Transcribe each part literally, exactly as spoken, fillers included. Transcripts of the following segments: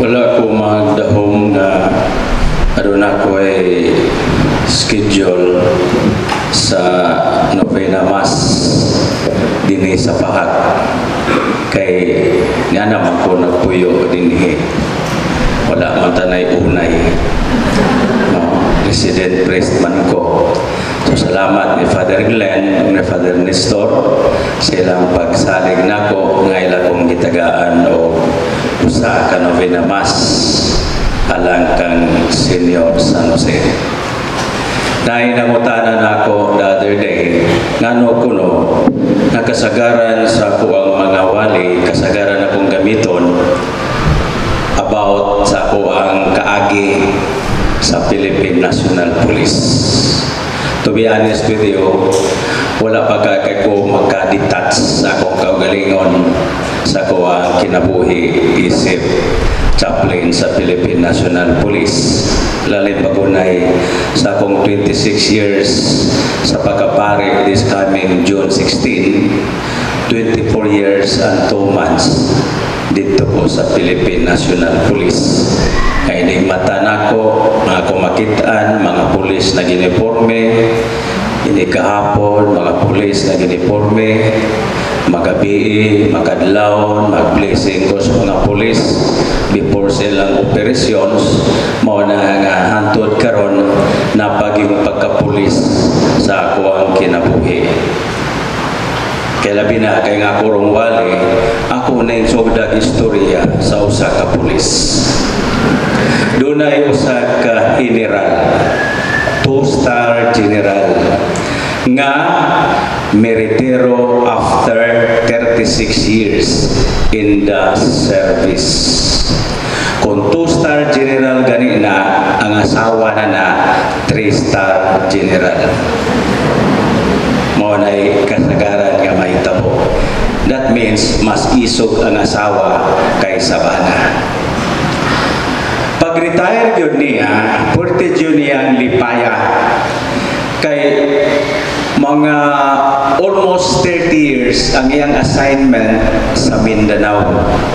Wala ko magdahom nga adun ako ay schedule sa novena mass dinhi sa Pahag kay niya naman ko nagpuyo dinhi wala man tanay unay no, resident priest man ko. So salamat ni Father Glenn ni Father Nestor sa ilang pagsalig nako nga ila kong gitagaan o usa ka novena mass alang kang Senior San Jose. Dahil nangutanan ako the other day, ngano kuno, nakasagaran sa ako ang mga wali, kasagaran akong gamiton about sa ako ang kaagi sa Philippine National Police. To be honest with you, wala pa kay ko magka-detach sa akong kaugalingon sa ako ang kinabuhi isip chaplain sa Philippine National Police. Lalim pagunay sa akong twenty-six years sa pagkapare this coming June sixteen, twenty-four years and two months dito po sa Philippine National Police. Kaya ining mata nako, mga kumakitaan, mga pulis na giniporme, ini kahapon, mga pulis na giniporme, magabi, magadlaw, mag-blessing ko sa mga pulis before silang operations, mao na nga hantod karon na paging pagkapulis sa ako ang kinabuhi. Kaya labi na kay nga kurong wali, ako na yung sogdag istorya sa usa ka pulis. Doon ay usa ka general, two-star general, nga meritero after thirty-six years in the service. Kung two-star general gani na, ang asawa na na three-star general. Mao na'y kasagaran nga mahitabo. That means mas isog ang asawa kaysa bana. Pag-retire yun niya, purti yun niyang lipaya. Kay mga almost thirty years ang iyang assignment sa Mindanao.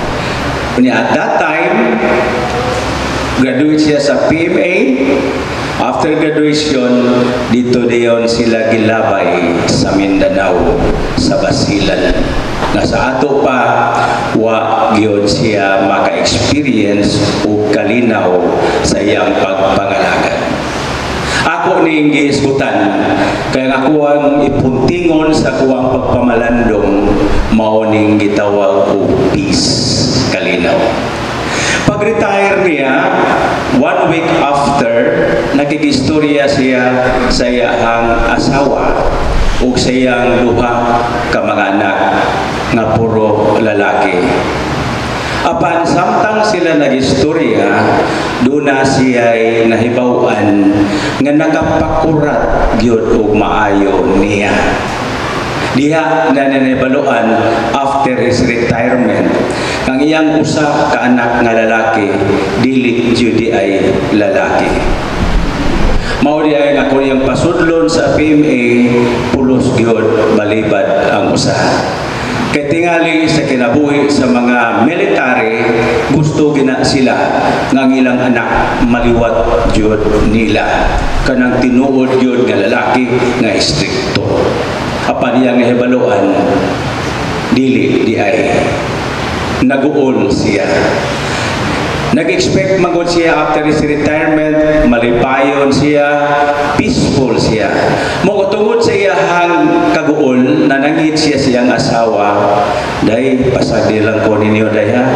At that time, graduate siya sa P M A. After graduation, dito diyon sila gilabay sa Mindanao, sa Basilan. Na sa ato pa, wa gyud siya maka-experience o kalinaw sa iyang pagpangalagad. Ako ning giisgutan, kaya ako ang ipuntingon sa kuwang pagpamalandong, mao ning gitawag og peace, kalinaw. Pag-retire niya, one week after, nakigistorya siya sa iyang asawa o sa iyang duha ka mga anak nga puro lalaki. Apan samtang sila nagistorya, doon na siya'y nahibawan nga nakapakurat gyud og maayo niya. Diha na nanibaluan after his retirement, ang iyang usa ka anak nga lalaki, dili gyud ay lalaki. Mao di ay nga kung iyang pasudlon sa P M A, pulos gyud balibad ang usa. Kay tingali sa kinabuhi sa mga military, gusto gina sila ng ilang anak maliwat jud nila. Kanang tinuod jud nga lalaki nga istrikto. Apan iyang nahibaluan, dili di ay naguol siya. Nag-expect magod siya after his retirement, malipayon siya, peaceful siya. Mugutungod sa iyang kaguol, nanangit siya siyang asawa, dahi, pasagdi lang ko ninyo dahi ha,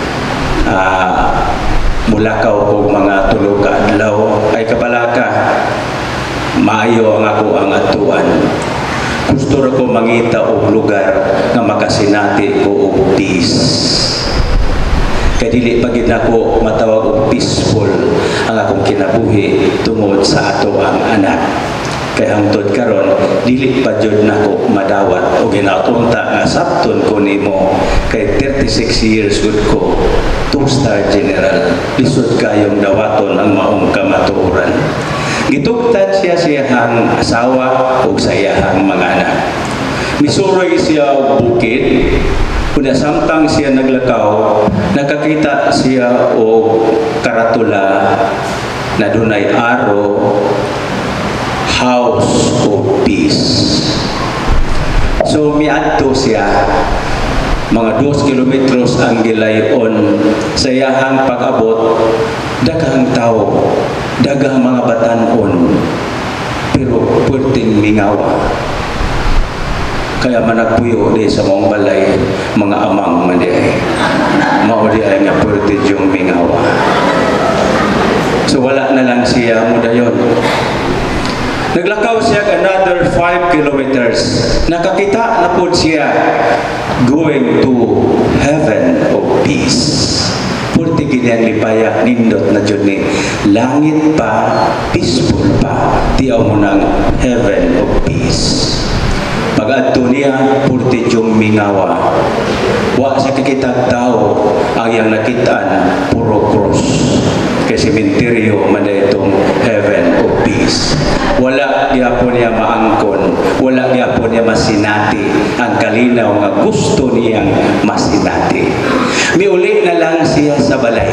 uh, mulakaw ko mga tulog ka adlaw, ay kabalaka, maayo ang ako ang atuan. Gusto ko mangita og lugar nga makasinati ko og peace. Kaya dili pagid nako matawag og peaceful ang akong kinabuhi tungod sa ato ang anak. Kaya hangtod karon dili pa jud nako madawat og ginatunta nga sabton ko nimo kay thirty-six years gud ko, two-star general, lisod kayong dawaton ang maong kamatuoran. Gitugtad siya siyang asawa ug sa iyang mga anak. Misuroy siya og bukid, kung Unya samtang siya naglakaw, nakakita siya o karatula na dunay aro, House of Peace. So miadto siya, mga dos kilometros ang gilayon sa iyahang pag-abot, daghang tao, daghang mga batanon, pero pwedeng mingawa. Kaya managpuyo di sa mong balay, mga amang mandi ay maudi ay nga pwede yung mingawa. So wala na lang siya muda yun. Naglakaw siya another five kilometers. Nakakita na po siya going to heaven of peace. Purti giniang lipaya nindot na dyan ni langit pa, peaceful pa, tiyaw mo ng heaven of peace. Pag-adto niya, purti dyan mingawa. Wa sa kikitag tao, ang yang nakitaan, puro cross. Kay sementeryo man itong heaven of peace. Wala gyapon niya maangkon, wala gyapon niya masinati ang kalinaw nga gusto niyang masinati. Miuli na lang siya sa balay.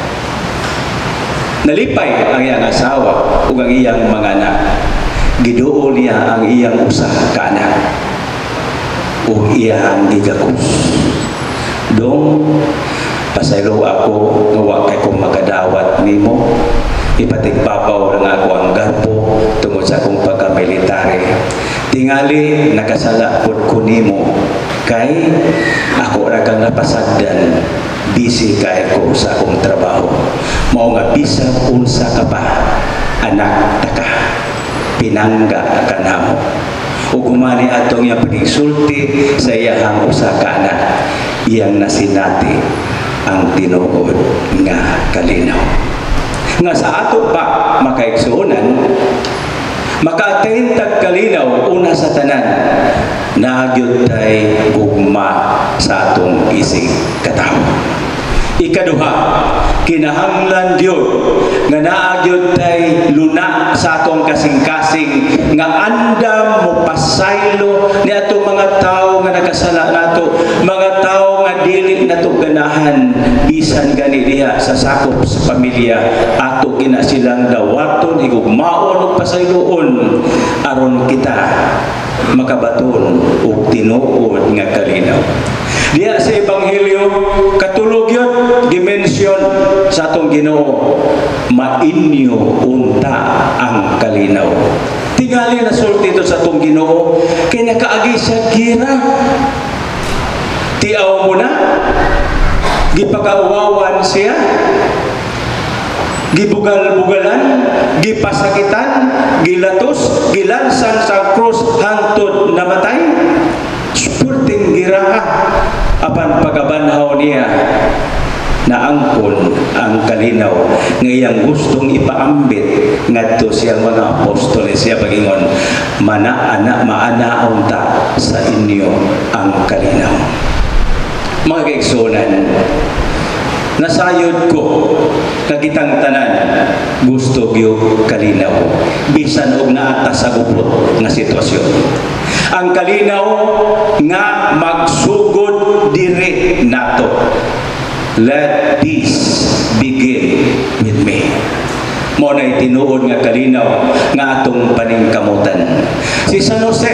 Nalipay ang iyang asawa ug ang iyang mga anak. Giduol niya ang iyang usa ka anak ug iyang gigakus. Dong pasaylo ako nga wa kay kong makadawat nimo, ipatigpapaw lang ako ang garpo tungod sa akong pagka-military. Tingali nakasala pod ko nimo kay ako ra kang napasagdan, busy kay ko sa akong trabaho. Mao nga bisag unsa ka pa anak taka pinangga kanamo. Ug kumani atong iyang pagigsulti sa iyang usa ka anak, iyang nasinati ang tinuod nga kalinaw. Nga sa ato pa makaigsuonan, maka-attain tag kalinaw una sa tanan, nagyud tay gugma sa atong isig katawo. Ikaduha, kinahanglan Diyo nga naagyod tay luna sa atong kasing-kasing nga andam mo pasaylo ni atong mga tao nga nakasala nato, mga tao nga dili nato ganahan bisan gani diha sa sakop sa pamilya, ato gina silang dawaton, igugmaon ug pasayloon aron kita makabaton og tinuod nga kalinaw. Diya sa Ebanghelyo, katulog yun, dimensyon sa atong Ginoo, mainyo unta ang kalinaw. Tingali na sulti ito sa atong Ginoo, kaya nakaagi sa gira. Tiaw mo na, gipag-awawan siya, gibugal-bugalan, gipasakitan, gilatos, gilansan sa krus hangtod namatay. Spurting giraha apan pagabanhaw niya na angkon ang kalinaw nga iyang gustong ipaambit ngadto siyang mga apostoles. Siya pagingon, mana-ana maanaon ta sa inyo ang kalinaw. Mga kaigsunan, nasayod ko kagitang tanan gusto gyud kalinaw bisan og naata sa gubot nga sitwasyon. Ang kalinaw nga magsugod dire nato. Let peace begin with me. Mo na tinuod nga kalinaw nga atong paningkamutan. Si San Jose,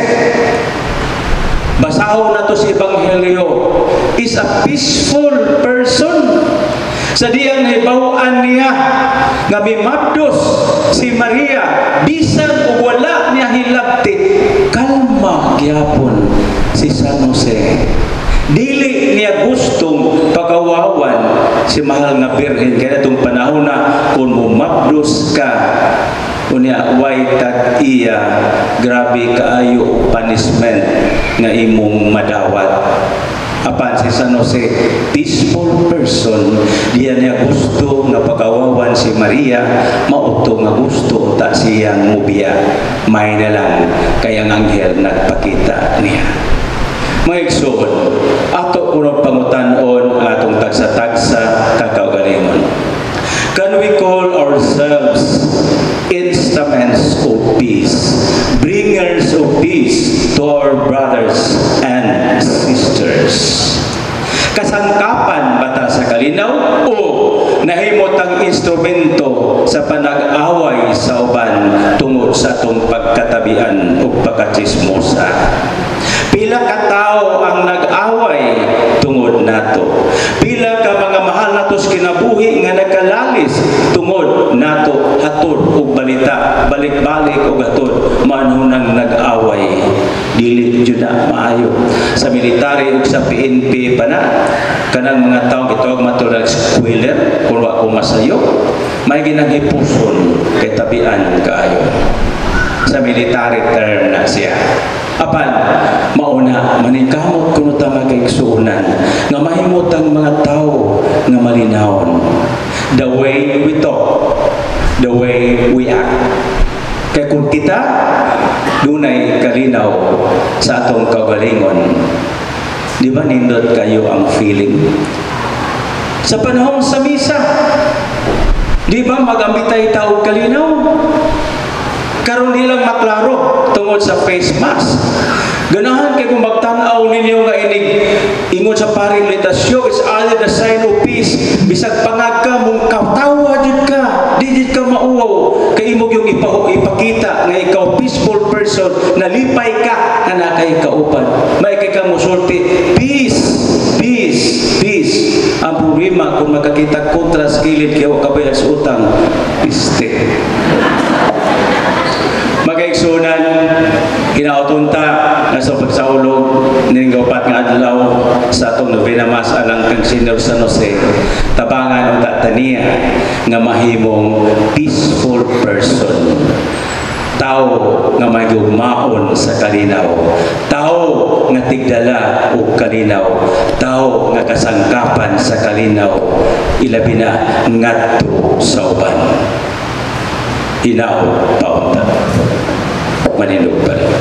basahon nato sa Ebanghelyo, is a peaceful person. Sa diyang hibaw-an niya nga mimabdos si Maria bisan ug wala niya hilabti, kalma gyapon si San Jose. Dili niya gustong pagawawan si mahal nga birhen kaya itong panahon na kung mumabdos ka unya way tag iya grabe kaayo punishment nga imong madawat. Apan si San Jose, peaceful person, diya niya gusto nga pagawawan si Maria, mauto nga gusto ta siyang mubiya. May na lang kayang anghel nagpakita niya. Mga igsoon, ato kuno pangutan-on atong tagsa-tagsa kakaugalingon. Can we call ourselves instruments of peace, bringers of peace to our brothers and sisters? Kasangkapan bata sa kalinaw o nahimot ang instrumento sa panag-away sa uban tungod sa atong pagkatabian o pagkatsismosa. Pila ka tao ang nag-away tungod nato. Pila ka mga mahal natos kinabuhi nga nagkalalis tungod nato hatod og balita, balik-balik og hatod manhunang nag-away. Dili jud na maayo. Sa military ug sa P N P pa na kanang mga tawo gitawag matulad squealer kung wa ko masayo, may ginanghipuson kay tabian kaayo. Sa military term na siya. Apan, mauna, manikamot kuno ta magkaigsuunan nga mahimot ang mga tao nga malinawon. The way we talk, the way we act. Kaya kung kita, dunay kalinaw sa atong kaugalingon, di ba nindot kayo ang feeling? Sa panahon sa misa, di ba magambitay tao kalinaw? Karon nilang maklaro tungod sa face mask. Ganahan kay kung magtanaw ninyo nga inig ingon sa parilitasyon is either the sign of peace. Bisag pangag ka mong katawa jud ka, di jud ka mauwaw kay imog yung ipa ipakita nga ikaw peaceful person, nalipay ka ana kay kauban. May kay ka musulti peace, peace, peace. Ang problema kung magkakita kontra sa kilid kay wa kabayad sa utang, piste. Magkaigsunan, kinautunta na sa pagsaulog ning gaupat nga adlaw sa atong novena mas alang kang Senior San Jose, tabangan ang tataniya nga mahimong peaceful person. Tao nga may gugmaon sa kalinaw, tao nga tigdala og kalinaw, tao nga kasangkapan sa kalinaw, ilabi na ngadto sa uban. Hinaw paunta. Manindog pa rin.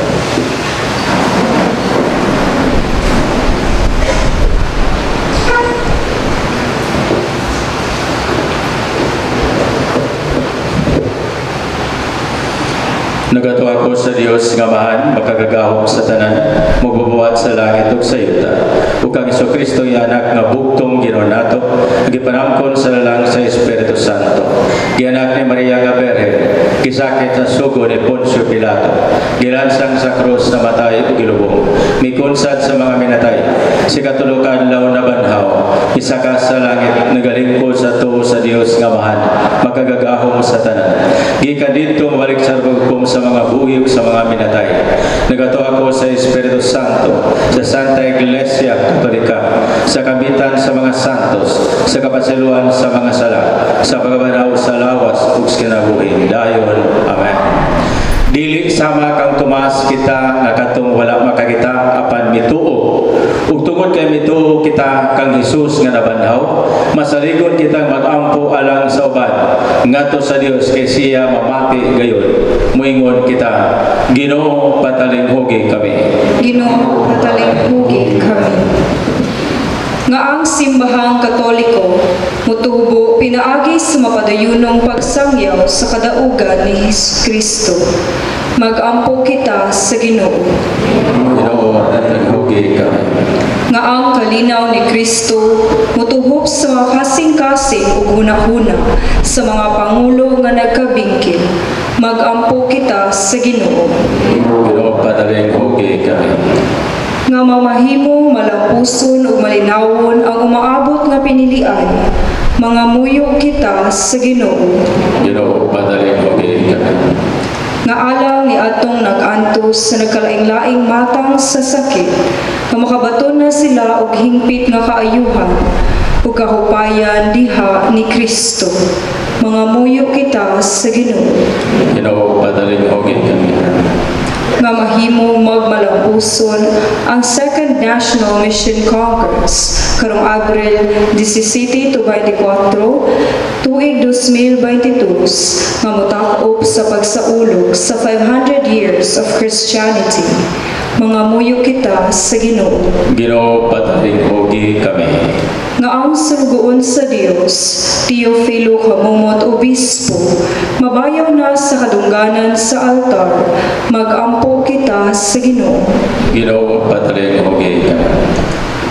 Nagato ako sa Dios nga mahan, makagagahom sa tanan, magbubuhat sa langit ug sa yuta. Ug kang Jesucristo nga anak nga bugtong Ginoo nato, gipanangkon sa lalang sa Espiritu Santo. Gianak ni Maria nga Berhen, kisakit sa sugo ni Poncio Pilato, gilansang sa krus na matay ug gilubong, mikunsad sa mga minatay, si katulukan law na banhaw, isaka sa langit, nagalingkod sa tuo sa Dios nga mahan, makagagahom sa tanan. Gikan dito mabalik sa hukom sa mga buhi ug sa mga minatay. Nagato ako sa Espiritu Santo, sa Santa Iglesia Katolika, sa kabitan sa mga santos, sa kapasiluan sa mga sala, sa pagbanaw sa lawas ug sa kinabuhi. Dayon. Amen. Dili sama kang tumas kita nga katong wala makakita apan mituo. Ug tungod kay mituo kita kang Hesus nga nabanhaw, masaligon kita mag-ampo alang sa uban ngadto sa Dios kay siya mamati gayon. Moingon kita, Ginoo patalinghugi kami. Ginoo patalinghugi kami. Nga ang simbahang Katoliko mutubo pinaagi sa mapadayunong pagsangyaw sa kadaugan ni Kristo. Mag-ampo kita sa Ginoo. Ginoo patalinghugi kami. Nga ang kalinaw ni Kristo mutuhop sa mga kasing-kasing ug hunahuna sa mga pangulo nga nagkabingkil. Mag-ampo kita sa Ginoo. Ginoo patalinghugi kami. Nga mamahimong malampuson ug malinawon ang umaabot nga pinilian, mga muyo kita sa Ginoo. Ginoo patalinghugi kami. Nga alang ni atong nag-antos sa nagkalaing-laing matang sa sakit, nga makabaton na sila og hingpit nga kaayuhan ug kahupayan diha ni Kristo. Mga muyo kita sa Ginoo. Ginoo patalinghugi kami. Nga mahimong magmalampuson ang Second National Mission Congress karong Abril disisiete to veinticuatro tuig dos mil veintidós nga motak-op sa pagsaulog sa five hundred years of Christianity. Mga muyo kita sa Ginoo. Ginoo patalinghugi kami. Nga ang surugoon sa Dios, Teofilo Kamumot Obispo, mabayaw na sa kadungganan sa altar, mag-ampo kita sa Ginoo. Ginoo patalinghugi kami.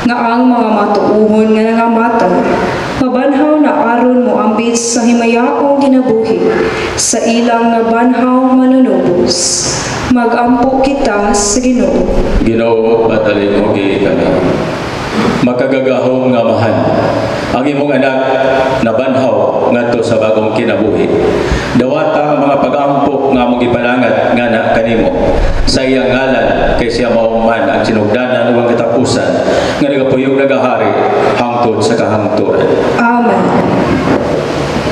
nga ang mga matuuhon nga nangamatay, mabanhaw na aron mo ambit sa himayaong ginabuhi, sa ilang nga banhaw manunubos. Magampo kita sa Ginoo. Ginoo, patalin mo gi kami. Makagagahong nga mahal ang imong anak na banhaw ngadto sa bagong kinabuhi. Dawata ang mga pag-ampok nga mong ipalangat nga na kanimo sa iyang ngalan, kay siya mauman ang sinugdanan ng katapusan nga nagapuyog nagahari hangtod sa kahangturan. Amen.